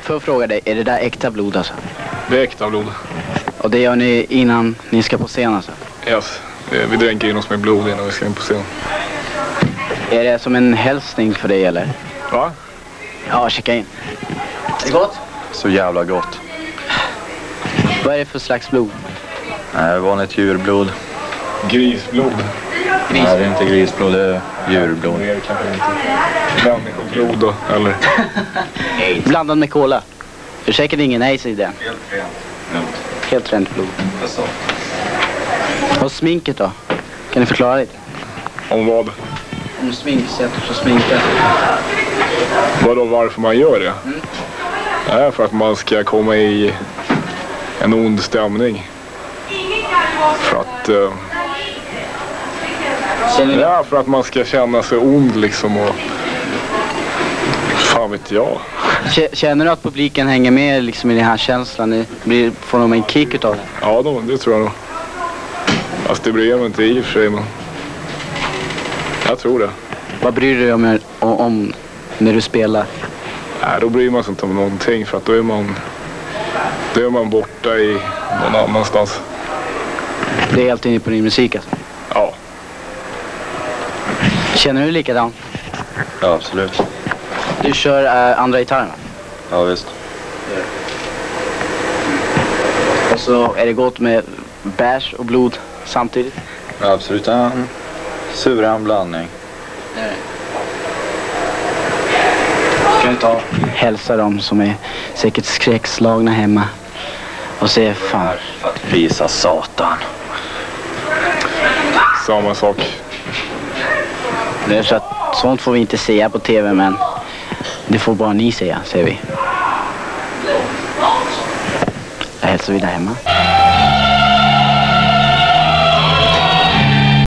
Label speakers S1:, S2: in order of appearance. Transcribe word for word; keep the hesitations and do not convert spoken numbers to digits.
S1: Får jag fråga dig, är det där äkta blod alltså?
S2: Det är äkta blod.
S1: Och det gör ni innan ni ska på scen alltså?
S2: Yes. Vi dränker in oss med blod innan vi ska in på scen.
S1: Är det som en hälsning för dig eller?
S2: Va?
S1: Ja, checka in. Är det gott?
S3: Så jävla gott.
S1: Vad är det för slags blod?
S3: Nej, vanligt djurblod.
S2: Grisblod.
S1: Gris.
S3: Nej, det är inte grisblod, det är djurblod.
S2: Det är kanske inte. Människoblod då, eller?
S1: Blandad med cola. För säkert ingen aids i den.
S3: Helt rent.
S1: Helt rent blod.
S3: Alltså.
S1: Och sminket då? Kan ni förklara lite?
S2: Om vad?
S1: Om sminksättet för sminket.
S2: Vadå, varför man gör det?
S1: Mm.
S2: Det är för att man ska komma i en ond stämning. För att... Uh, ja, för att man ska känna sig ond liksom och... Fan vet jag.
S1: Känner du att publiken hänger med liksom i den här känslan? Ni blir, får de en kick utav det?
S2: Ja, då, det tror jag nog. Alltså det bryr jag mig inte i och för sig, men... Jag tror det.
S1: Vad bryr du dig om, om, om när du spelar?
S2: Nej, då bryr man sig inte om någonting för att då är man... Då är man borta i någon annanstans.
S1: Det är helt inne på din musik alltså?
S2: Ja.
S1: Känner du likadant?
S3: Ja, absolut.
S1: Du kör äh, andra gitarren va?
S3: Ja, visst.
S1: Och så är det gott med bärs och blod samtidigt?
S3: Ja, absolut. Ja, en suverän blandning.
S1: Nej. Ska vi ta hälsa dem som är säkert skräckslagna hemma och säga fan.
S3: För att visa satan.
S2: Samma sak.
S1: Det är så att sånt får vi inte säga på tv, men det får bara ni säga, säger vi. Jag hälsar vi där hemma.